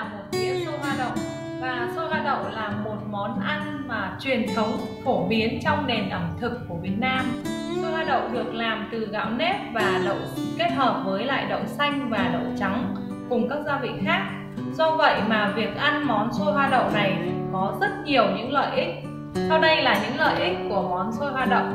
một đĩa xôi hoa đậu. Và xôi hoa đậu là một món ăn mà truyền thống phổ biến trong nền ẩm thực của Việt Nam. Xôi hoa đậu được làm từ gạo nếp và đậu kết hợp với lại đậu xanh và đậu trắng cùng các gia vị khác. Do vậy mà việc ăn món xôi hoa đậu này có rất nhiều những lợi ích. Sau đây là những lợi ích của món xôi hoa đậu.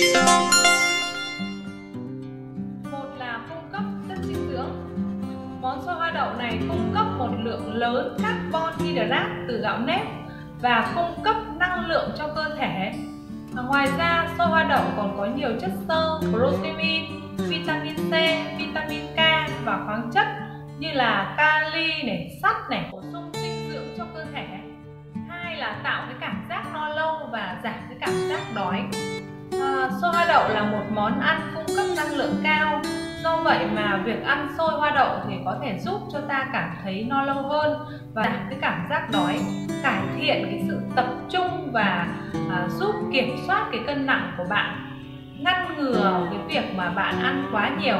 Một là cung cấp chất dinh dưỡng. Món xôi hoa đậu này cung cấp một lượng lớn carbon hydrate từ gạo nếp và cung cấp năng lượng cho cơ thể. Ngoài ra, xôi hoa đậu còn có nhiều chất xơ, protein, vitamin C, vitamin K và khoáng chất như là kali, sắt, bổ sung dinh dưỡng cho cơ thể. Hai là tạo cái cảm giác no lâu và giảm cái cảm giác đói. Xôi hoa đậu là một món ăn cung cấp năng lượng cao. Do vậy mà việc ăn xôi hoa đậu thì có thể giúp cho ta cảm thấy no lâu hơn và giảm cái cảm giác đói, cải thiện cái sự tập trung và giúp kiểm soát cái cân nặng của bạn, ngăn ngừa cái việc mà bạn ăn quá nhiều.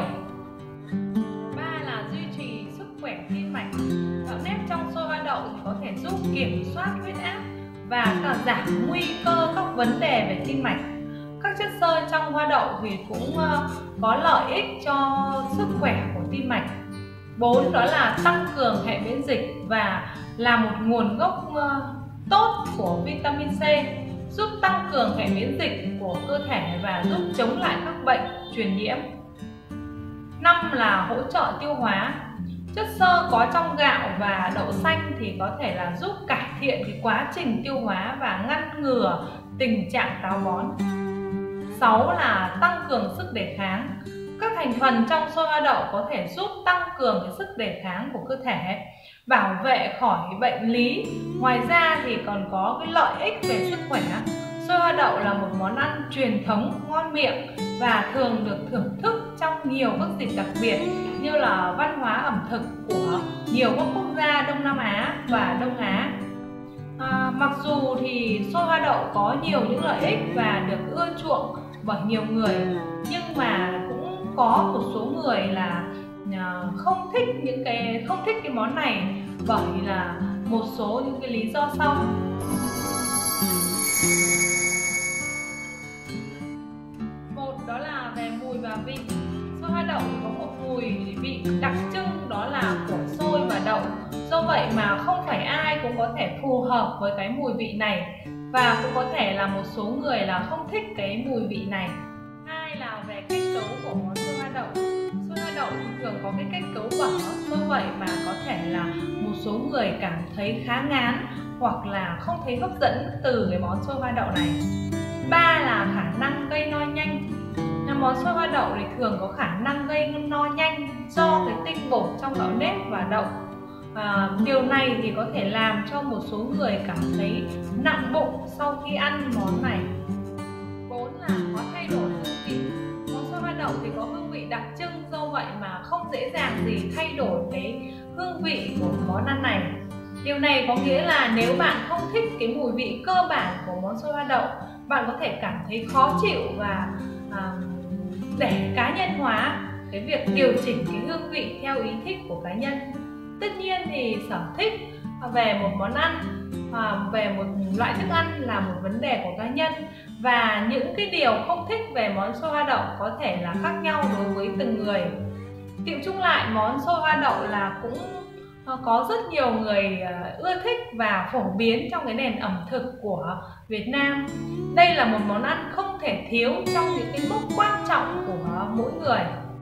Ba là duy trì sức khỏe tim mạch. Gạo nếp trong xôi hoa đậu thì có thể giúp kiểm soát huyết áp và giảm nguy cơ các vấn đề về tim mạch. Các chất xơ trong hoa đậu thì cũng có lợi ích cho sức khỏe của tim mạch. 4 đó là tăng cường hệ miễn dịch và là một nguồn gốc tốt của vitamin C, giúp tăng cường hệ miễn dịch của cơ thể và giúp chống lại các bệnh truyền nhiễm. 5 là hỗ trợ tiêu hóa. Chất xơ có trong gạo và đậu xanh thì có thể là giúp cải thiện cái quá trình tiêu hóa và ngăn ngừa tình trạng táo bón. 6 là tăng cường sức đề kháng. Các thành phần trong xôi hoa đậu có thể giúp tăng cường cái sức đề kháng của cơ thể, bảo vệ khỏi bệnh lý. Ngoài ra thì còn có cái lợi ích về sức khỏe. Xôi hoa đậu là một món ăn truyền thống ngon miệng và thường được thưởng thức trong nhiều các dịp đặc biệt như là văn hóa ẩm thực của nhiều các quốc gia Đông Nam Á và Đông Á. Mặc dù thì xôi hoa đậu có nhiều những lợi ích và được ưa chuộng bởi nhiều người, nhưng mà cũng có một số người là không thích cái món này bởi là một số những cái lý do sau. Một đó là về mùi và vị. Xôi hoa đậu có một mùi vị đặc trưng, đó là của xôi và đậu. Do vậy mà không phải ai cũng có thể phù hợp với cái mùi vị này, và cũng có thể là một số người là không thích cái mùi vị này. Hai là về kết cấu của món xôi hoa đậu. Xôi hoa đậu thường có cái kết cấu bở, do vậy mà có thể là một số người cảm thấy khá ngán hoặc là không thấy hấp dẫn từ cái món xôi hoa đậu này. Ba là khả năng gây no nhanh. Món xôi hoa đậu thì thường có khả năng gây no nhanh do cái tinh bột trong gạo nếp và đậu. Điều này thì có thể làm cho một số người cảm thấy nặng bụng sau khi ăn món này. 4 là có thay đổi hương vị. Món xôi hoa đậu thì có hương vị đặc trưng, do vậy mà không dễ dàng gì thay đổi cái hương vị của món ăn này. Điều này có nghĩa là nếu bạn không thích cái mùi vị cơ bản của món xôi hoa đậu, bạn có thể cảm thấy khó chịu và để cá nhân hóa cái việc điều chỉnh cái hương vị theo ý thích của cá nhân. Tất nhiên thì sở thích về một món ăn, về một loại thức ăn là một vấn đề của cá nhân, và những cái điều không thích về món xôi hoa đậu có thể là khác nhau đối với từng người. Tiệu chung lại, món xôi hoa đậu là cũng có rất nhiều người ưa thích và phổ biến trong cái nền ẩm thực của Việt Nam. Đây là một món ăn không thể thiếu trong những cái mốc quan trọng của mỗi người.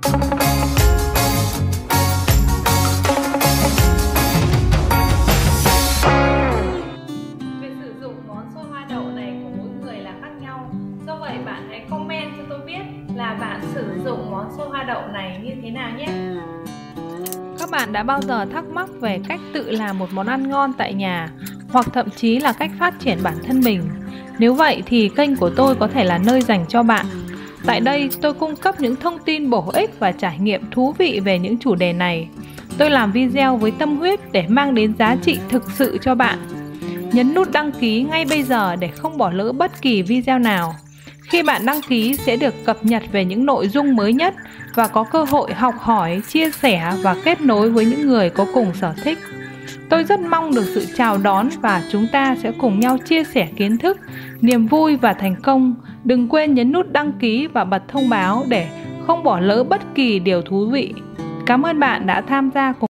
Việc sử dụng món xôi hoa đậu này của mỗi người là khác nhau. Do vậy bạn hãy comment cho tôi biết là bạn sử dụng món xôi hoa đậu này như thế nào nhé. Các bạn đã bao giờ thắc mắc về cách tự làm một món ăn ngon tại nhà, hoặc thậm chí là cách phát triển bản thân mình? Nếu vậy thì kênh của tôi có thể là nơi dành cho bạn. Tại đây tôi cung cấp những thông tin bổ ích và trải nghiệm thú vị về những chủ đề này. Tôi làm video với tâm huyết để mang đến giá trị thực sự cho bạn. Nhấn nút đăng ký ngay bây giờ để không bỏ lỡ bất kỳ video nào. Khi bạn đăng ký sẽ được cập nhật về những nội dung mới nhất và có cơ hội học hỏi, chia sẻ và kết nối với những người có cùng sở thích. Tôi rất mong được sự chào đón và chúng ta sẽ cùng nhau chia sẻ kiến thức, niềm vui và thành công. Đừng quên nhấn nút đăng ký và bật thông báo để không bỏ lỡ bất kỳ điều thú vị. Cảm ơn bạn đã tham gia cùng